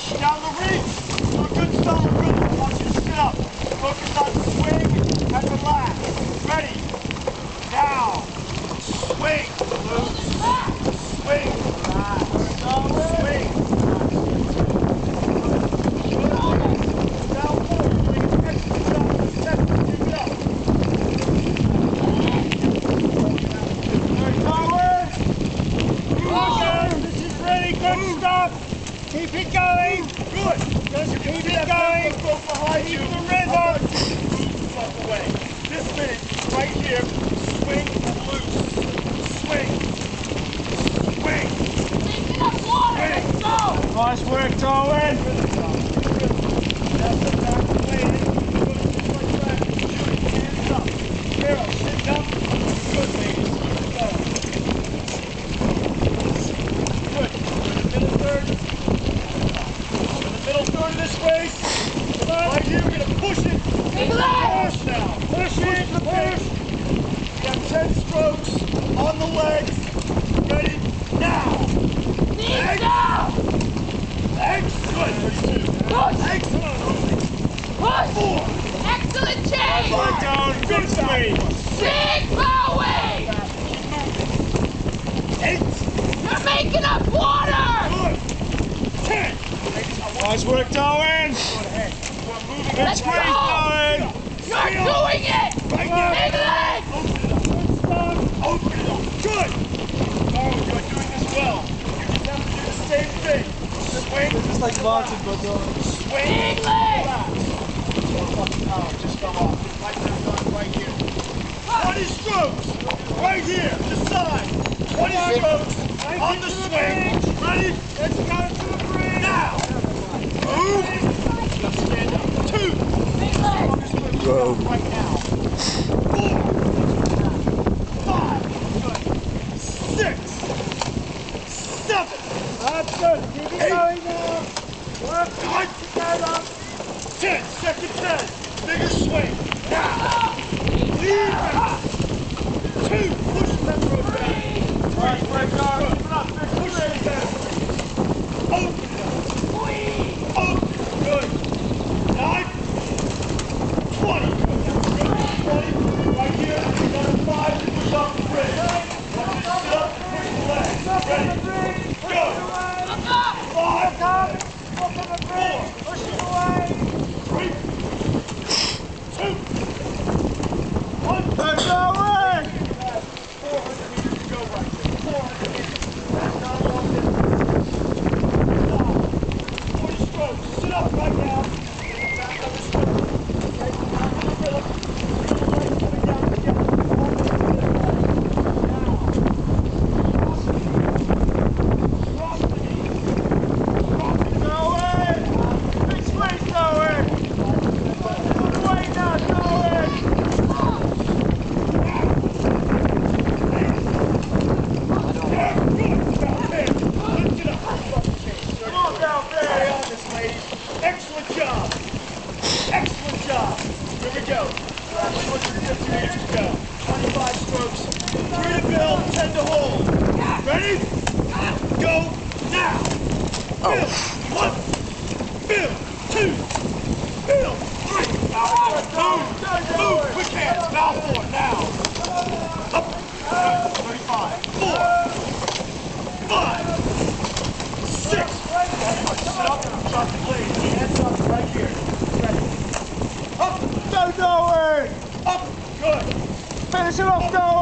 Down the reach. Do a good solid rhythm. I want you to sit up. Focus on swing and relax. Ready? Now. Swing. Swing. Swing. Keep it going. Good. Just keep it going. Behind you. The rhythm. Move away. This minute, right here, swing and loose. Swing. Swing. Take it up water. Let's go. Nice work, Darwin. That's the back away. Like that. Hands up. Carol, sit up. Good, ladies. Go. Good. Middle third. Middle third of this race. Right here, we're going to push it. Push now. Push it. Push. You got 10 strokes on the legs. Ready? Now. Legs. Legs. Good. 32. Push. Legs. Push. 4. Excellent change. Right down. Good speed. 6. Bowie. 8. You're making up water. Good. 10. Nice work, Darwin. Good Let's squeeze, go. Darwin. You're doing it. Right now. Big leg. Open it up. Good. Oh, you're doing this well. You just have to do the same thing. Swing. Just like Martin, but Swing. Big leg. Relax. Just come off. Just like that done right here. 20 strokes. Right here. The side. 20 strokes. On the swing. Ready? Let's go to the bridge. Now. Move. Stand up. 2. Big leg. Go. Right now. 4. 5. Good. 6. 7. That's good. Keep it going now. Work hard together. 10. Second 10. Bigger swing. Now. Leave it. 2. Push that road back. 3. Push it back. Open it up. Open. Good. 9. 20. Good. 20. Right here. You got a 5 to push off the bridge. Want you to sit up and push the legs. Ready? Go. 5. 4. Push it away. 3. 2. 1. Good, Darwin. 400 meters to go right there. 400 meters. That's not a long distance. 40 strokes. Sit up right now. Get back on the stroke. Okay, back on the rhythm. Feel the legs coming down together. Cross the knees. Cross the knees. Darwin. Big squeeze, Darwin. Good way now, Darwin. Come on down there. Stay on this, ladies. Excellent job. Excellent job. Here we go. 250 meters to go. 25 strokes. 3 to build, 10 to hold. Ready? Go now. Build. 1. Build. 2. Build. 3. Move. Move. Quick hands. Bow forward now. Up. 35. 4. 5. 6. Sit up and drop the blade. Hands up right here. Ready. Up. Go, Darwin. Up. Good. Finish it off, Darwin.